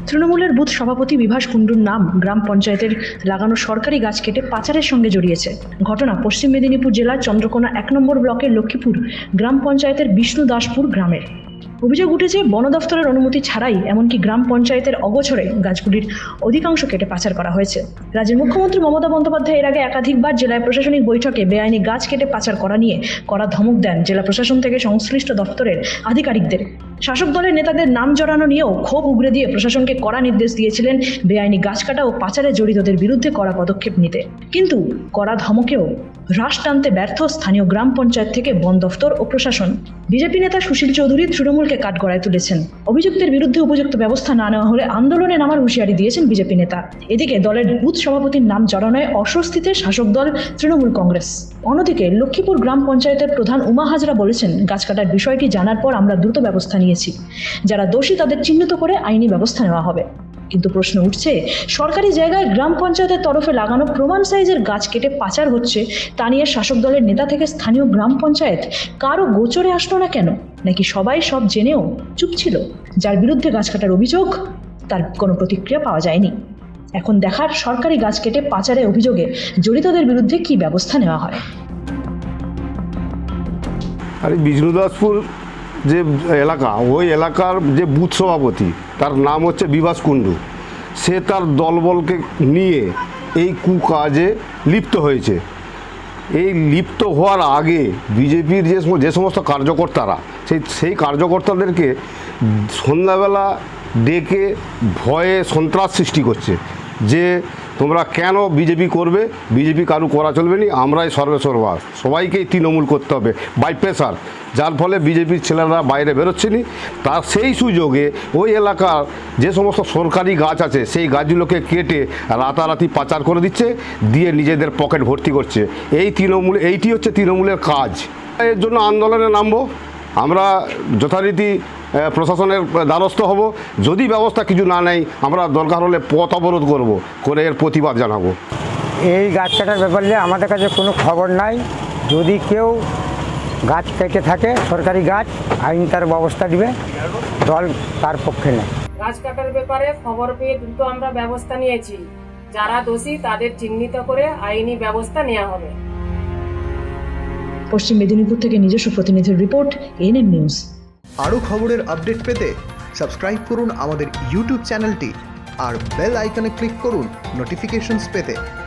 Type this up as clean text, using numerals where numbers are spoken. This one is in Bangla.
তৃণমূলের বুথ সভাপতি বিভাস কুণ্ডুর নাম গ্রাম পঞ্চায়েতের লাগানো সরকারি গাছ কেটে পাচারের সঙ্গে জড়িয়েছে। ঘটনা পশ্চিম মেদিনীপুর জেলার চন্দ্রকোনা 1 নম্বর ব্লকের লক্ষ্মীপুর গ্রাম পঞ্চায়েতের বিষ্ণুদাসপুর গ্রামের। অভিযোগ উঠেছে বন দফতরের অনুমতি ছাড়াই এমনকি গ্রাম পঞ্চায়েতের অগোচরে গাছগুলির অধিকাংশ কেটে পাচার করা হয়েছে। রাজ্যের মুখ্যমন্ত্রী মমতা বন্দ্যোপাধ্যায় এর আগে একাধিকবার জেলায় প্রশাসনিক বৈঠকে বেআইনি গাছ কেটে পাচার করা নিয়ে কড়া ধমক দেন জেলা প্রশাসন থেকে সংশ্লিষ্ট দফতরের আধিকারিকদের। শাসক দলের নেতাদের নাম জড়ানো নিয়েও ক্ষোভ উগরে দিয়ে প্রশাসনকে কড়া নির্দেশ দিয়েছিলেন বেআইনি গাছ কাটা ও পাচারে জড়িতদের বিরুদ্ধে কড়া পদক্ষেপ নিতে। কিন্তু কড়া ধমকেও হ্রাস টানতে ব্যর্থ স্থানীয় গ্রাম পঞ্চায়েত থেকে বন দফতর ও প্রশাসন। বিজেপি নেতা সুশীল চৌধুরী তৃণমূলকে কাঠগড়ায় তুলেছেন। অভিযুক্তের বিরুদ্ধে উপযুক্ত ব্যবস্থা না নেওয়া হলে আন্দোলনে নামার হুঁশিয়ারি দিয়েছেন বিজেপি নেতা। এদিকে দলের বুথ সভাপতির নাম জড়ানোয় অস্বস্তিতে শাসক দল তৃণমূল কংগ্রেস। অন্যদিকে লক্ষ্মীপুর গ্রাম পঞ্চায়েতের প্রধান উমা হাজরা বলেছেন, গাছ কাটার বিষয়টি জানার পর আমরা দ্রুত ব্যবস্থা নিয়েছি। যারা দোষী তাদের চিহ্নিত করে আইনি ব্যবস্থা নেওয়া হবে। কিন্তু প্রশ্ন উঠছে, সরকারি জায়গায় গ্রাম পঞ্চায়েতের তরফে লাগানো প্রমাণ সাইজের গাছ কেটে পাচার হচ্ছে, তা নিয়ে শাসক দলের নেতা থেকে স্থানীয় গ্রাম পঞ্চায়েত কারো গোচরে আসলো না কেন? নাকি সবাই সব জেনেও চুপ ছিল? যার বিরুদ্ধে গাছ কাটার অভিযোগ তার কোনো প্রতিক্রিয়া পাওয়া যায়নি। এখন দেখার সরকারি গাছ কেটে পাচারের অভিযোগে জড়িতদের বিরুদ্ধে কি ব্যবস্থা নেওয়া হয়। আর বিষ্ণুদাসপুর যে এলাকা, ওই এলাকার যে বুথ সভাপতি তার নাম হচ্ছে বিভাস কুণ্ডু। সে তার দলবলকে নিয়ে এই কুকাজে লিপ্ত হয়েছে। এই লিপ্ত হওয়ার আগে বিজেপির যে সমস্ত কার্যকর্তারা সেই কার্যকর্তাদেরকে সন্ধ্যাবেলা ডেকে ভয়ে সন্ত্রাস সৃষ্টি করছে যে তোমরা কেন বিজেপি করবে, বিজেপি কারু করা চলবে না, আমরাই সর্বেসর্বা, সবাইকেই তৃণমূল করতে হবে বাই প্রেসার। যার ফলে বিজেপির ছেলেরা বাইরে বেরোচ্ছেনি। তার সেই সুযোগে ওই এলাকার যে সমস্ত সরকারি গাছ আছে সেই গাছগুলোকে কেটে রাতারাতি পাচার করে দিচ্ছে, দিয়ে নিজেদের পকেট ভর্তি করছে। এইটি হচ্ছে তৃণমূলের কাজ। এর জন্য আন্দোলনে নামবো আমরা, যথারীতি প্রশাসনের দ্বারস্থ হব। যদি ব্যবস্থা কিছু না নেয় আমরা দরকার হলে পথ অবরোধ করে এর প্রতিবাদ জানাবো। এই গাছ কাটার ব্যাপারে আমাদের কাছে কোনো খবর নাই। যদি কেউ গাছ কেটে থাকে সরকারি গাছ, আইন তার ব্যবস্থা দিবে, দল তার পক্ষে নেই। গাছ কাটার ব্যাপারে খবর পেয়ে দ্রুত আমরা ব্যবস্থা নিয়েছি। যারা দোষী তাদের চিহ্নিত করে আইনি ব্যবস্থা নেওয়া হবে। পশ্চিম মেদিনীপুর থেকে নিজস্ব প্রতিনিধির রিপোর্ট, এএনএম নিউজ। আরও খবরের আপডেট পেতে সাবস্ক্রাইব করুন আমাদের ইউটিউব চ্যানেলটি আর বেল আইকনে ক্লিক করুন নোটিফিকেশনস পেতে।